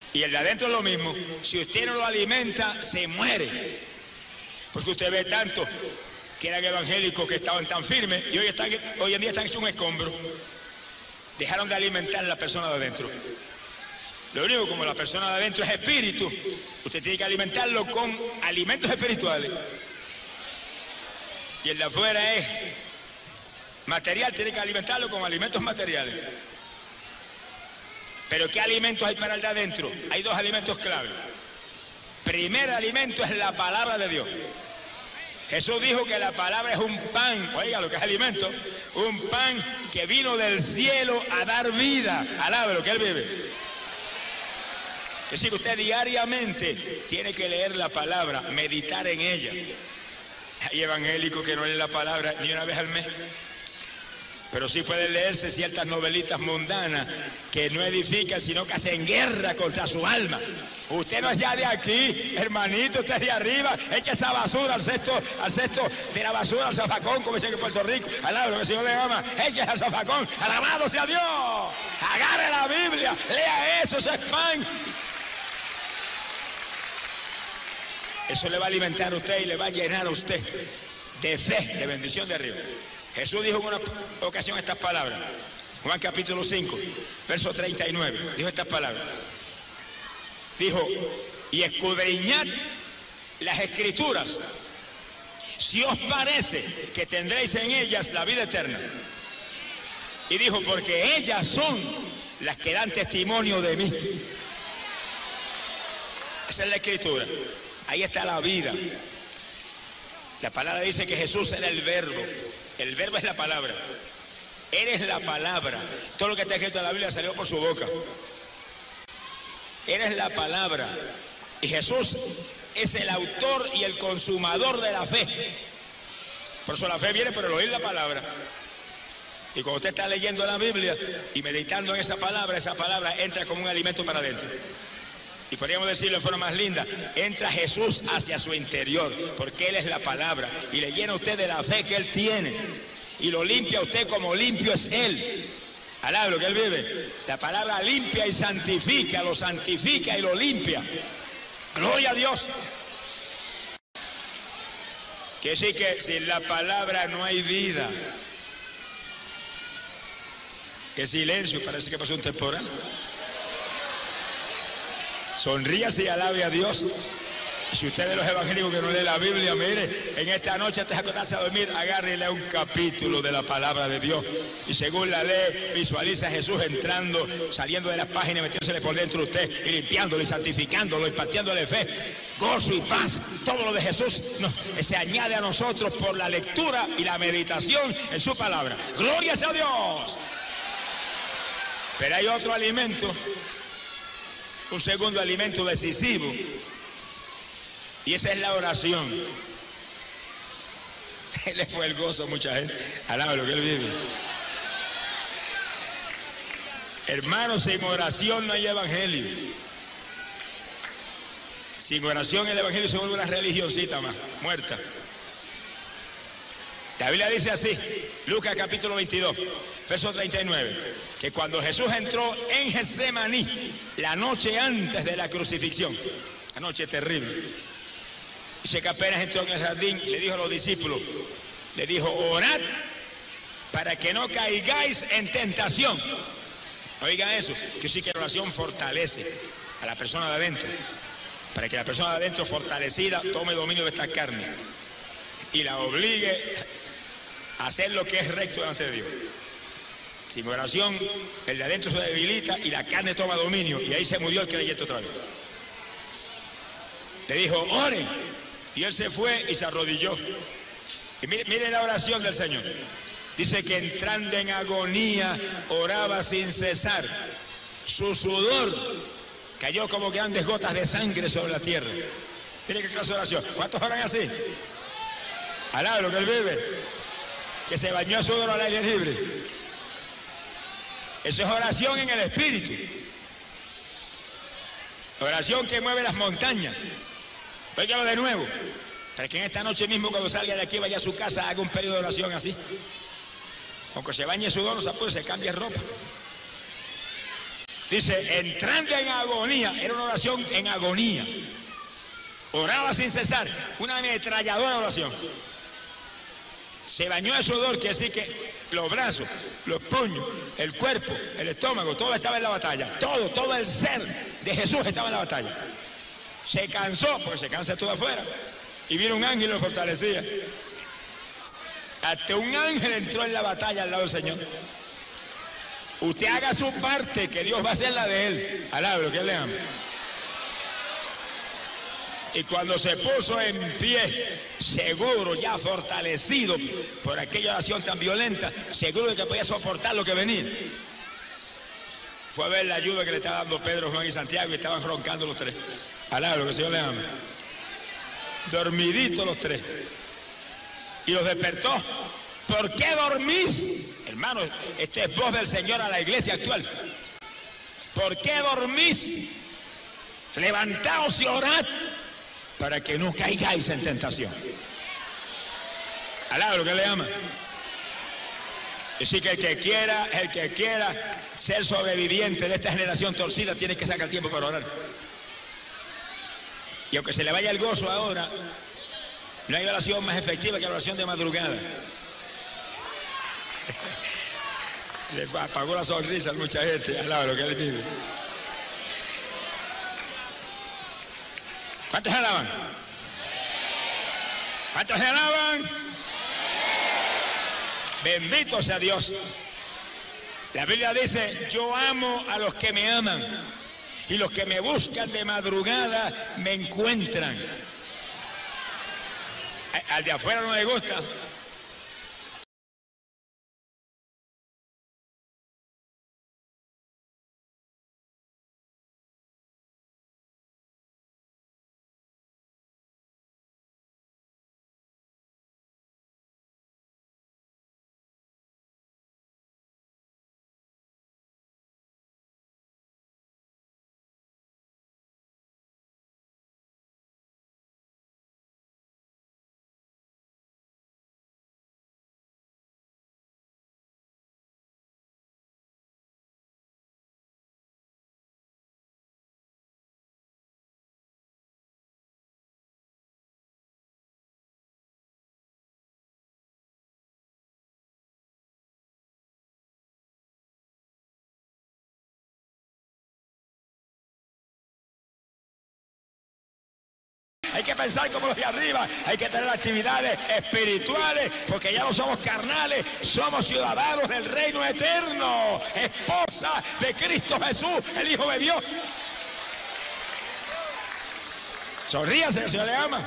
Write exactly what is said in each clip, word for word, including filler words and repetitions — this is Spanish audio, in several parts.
Y el de adentro es lo mismo. Si usted no lo alimenta, se muere. Porque usted ve tanto que eran evangélicos que estaban tan firmes y hoy, están, hoy en día están hechos un escombro. Dejaron de alimentar a la persona de adentro. Lo único, como la persona de adentro es espíritu, usted tiene que alimentarlo con alimentos espirituales. Y el de afuera es material, tiene que alimentarlo con alimentos materiales. Pero ¿qué alimentos hay para el de adentro? Hay dos alimentos clave. Primer alimento es la palabra de Dios. Jesús dijo que la palabra es un pan, oiga lo que es alimento, un pan que vino del cielo a dar vida. Alabe lo que él vive. Es decir, usted diariamente tiene que leer la palabra, meditar en ella. Hay evangélicos que no leen la palabra ni una vez al mes. Pero sí pueden leerse ciertas novelitas mundanas que no edifican, sino que hacen guerra contra su alma. Usted no es ya de aquí, hermanito, usted es de arriba. Echa esa basura al cesto, al cesto de la basura, al zafacón, como dicen en Puerto Rico. Al lado de lo que el Señor le ama, echa al zafacón. Alabado sea Dios. Agarre la Biblia, lea eso, ese es pan. Eso le va a alimentar a usted y le va a llenar a usted de fe, de bendición de arriba. Jesús dijo en una ocasión estas palabras, Juan capítulo cinco, verso treinta y nueve, dijo estas palabras. Dijo, y escudriñad las escrituras, si os parece que tendréis en ellas la vida eterna. Y dijo, porque ellas son las que dan testimonio de mí. Esa es la escritura, ahí está la vida. La palabra dice que Jesús era el verbo. El verbo es la palabra. Eres la palabra. Todo lo que está escrito en la Biblia salió por su boca. Eres la palabra. Y Jesús es el autor y el consumador de la fe. Por eso la fe viene por el oír la palabra. Y cuando usted está leyendo la Biblia y meditando en esa palabra, esa palabra entra como un alimento para adentro. Y podríamos decirlo de forma más linda, entra Jesús hacia su interior, porque Él es la palabra, y le llena a usted de la fe que Él tiene, y lo limpia a usted como limpio es Él. Alabe lo que Él vive. La palabra limpia y santifica, lo santifica y lo limpia. Gloria a Dios. Quiere decir que sin la palabra no hay vida. Qué silencio, parece que pasó un temporal. Sonríase y alabe a Dios. Si usted es de los evangélicos que no lee la Biblia, mire, en esta noche antes de acostarse a dormir, agarre y lea un capítulo de la palabra de Dios. Y según la lee, visualiza a Jesús entrando, saliendo de las páginas, metiéndosele por dentro de usted, y limpiándolo y santificándolo, impartiéndole fe, gozo y paz. Todo lo de Jesús no, se añade a nosotros por la lectura y la meditación en su palabra. ¡Gloria sea a Dios! Pero hay otro alimento, un segundo alimento decisivo, y esa es la oración. Le fue el gozo a mucha gente. Alaba lo que Él vive. Hermanos, sin oración no hay evangelio. Sin oración el evangelio se vuelve una religioncita más, muerta. La Biblia dice así, Lucas capítulo veintidós, verso treinta y nueve, que cuando Jesús entró en Getsemaní, la noche antes de la crucifixión, la noche terrible, dice que apenas entró en el jardín, le dijo a los discípulos, le dijo, orad para que no caigáis en tentación. Oigan eso, que sí que la oración fortalece a la persona de adentro, para que la persona de adentro fortalecida tome dominio de esta carne y la obligue a hacer lo que es recto delante de Dios. Sin oración, el de adentro se debilita y la carne toma dominio, y ahí se murió el creyente otra vez. Le dijo, oren, y él se fue y se arrodilló. Y mire, mire la oración del Señor. Dice que entrando en agonía, oraba sin cesar. Su sudor cayó como grandes gotas de sangre sobre la tierra. Mire qué clase de oración. ¿Cuántos oran así? Alaba lo que Él vive. Que se bañó a sudor al aire libre. Eso es oración en el espíritu. Oración que mueve las montañas. Óigalo de nuevo. Para que en esta noche mismo, cuando salga de aquí, vaya a su casa, haga un periodo de oración así. Aunque se bañe sudor, no se apure, se cambie ropa. Dice, entrando en agonía, era una oración en agonía. Oraba sin cesar, una ametralladora oración. Se bañó de sudor, quiere decir que los brazos, los puños, el cuerpo, el estómago, todo estaba en la batalla. Todo, todo el ser de Jesús estaba en la batalla. Se cansó, porque se cansa todo afuera. Y vino un ángel y lo fortalecía. Hasta un ángel entró en la batalla al lado del Señor. Usted haga su parte, que Dios va a hacer la de él. Alábelo, que él le ama. Y cuando se puso en pie, seguro, ya fortalecido por aquella oración tan violenta, seguro de que podía soportar lo que venía, fue a ver la ayuda que le estaba dando Pedro, Juan y Santiago, y estaban roncando los tres. Alábelo, que el Señor le ama. Dormiditos los tres. Y los despertó. ¿Por qué dormís? Hermano, esta es voz del Señor a la iglesia actual. ¿Por qué dormís? Levantaos y orad para que no caigáis en tentación. Alaba lo que le ama. Así que el que quiera, el que quiera ser sobreviviente de esta generación torcida tiene que sacar tiempo para orar. Y aunque se le vaya el gozo ahora, no hay oración más efectiva que la oración de madrugada. Le apagó la sonrisa a mucha gente. Alaba lo que le pide. ¿Cuántos alaban? ¿Cuántos alaban? Bendito sea Dios. La Biblia dice, yo amo a los que me aman y los que me buscan de madrugada me encuentran. Al de afuera no le gusta. Hay que pensar como los de arriba, hay que tener actividades espirituales, porque ya no somos carnales, somos ciudadanos del reino eterno, esposa de Cristo Jesús, el Hijo de Dios. Sonríase, el Señor le ama.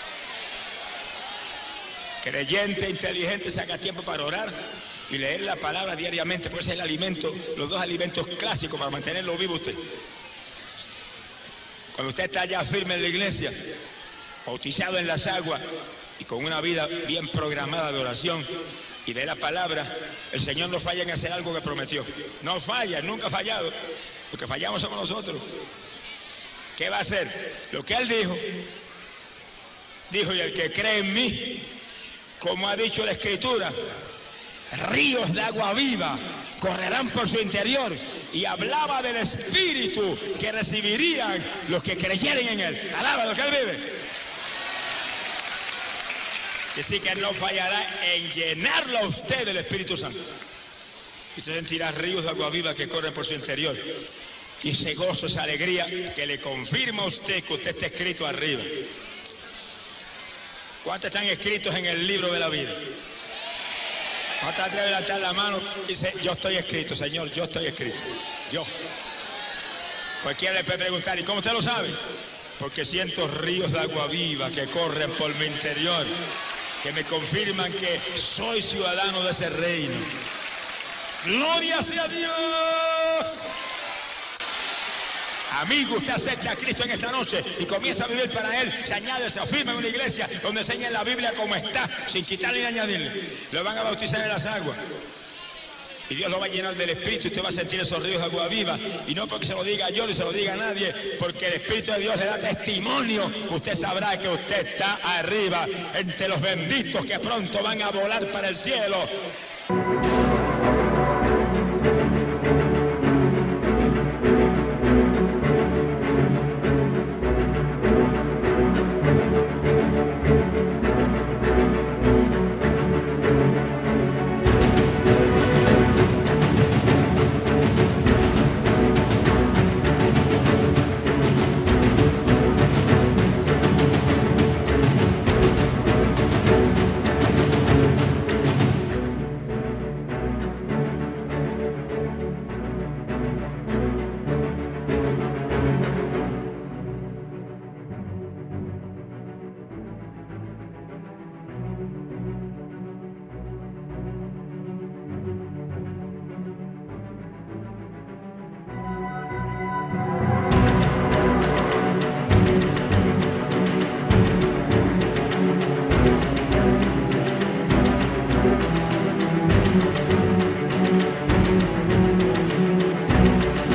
Creyente, inteligente, saca tiempo para orar y leer la palabra diariamente, porque ese es el alimento, los dos alimentos clásicos para mantenerlo vivo usted. Cuando usted está ya firme en la iglesia, bautizado en las aguas y con una vida bien programada de oración y de la palabra, el Señor no falla en hacer algo que prometió. No falla, nunca ha fallado. Lo que fallamos somos nosotros. ¿Qué va a hacer? Lo que Él dijo. Dijo, y el que cree en mí, como ha dicho la Escritura, ríos de agua viva correrán por su interior. Y hablaba del Espíritu que recibirían los que creyeren en Él. Alaba lo que Él vive. Y sí que Él no fallará en llenarlo a usted del Espíritu Santo. Y usted sentirá ríos de agua viva que corren por su interior. Y ese gozo, esa alegría que le confirma a usted que usted está escrito arriba. ¿Cuántos están escritos en el libro de la vida? ¿Cuántos atreven a levantar la mano y dice, yo estoy escrito, Señor, yo estoy escrito? Yo. Cualquiera le puede preguntar, ¿y cómo usted lo sabe? Porque siento ríos de agua viva que corren por mi interior, que me confirman que soy ciudadano de ese reino. ¡Gloria sea Dios! Amigo, usted acepta a Cristo en esta noche y comienza a vivir para Él. Se añade, se afirma en una iglesia donde enseña la Biblia como está, sin quitarle ni añadirle. Lo van a bautizar en las aguas. Y Dios lo va a llenar del Espíritu y usted va a sentir esos ríos de agua viva. Y no porque se lo diga yo ni se lo diga a nadie, porque el Espíritu de Dios le da testimonio. Usted sabrá que usted está arriba, entre los benditos que pronto van a volar para el cielo.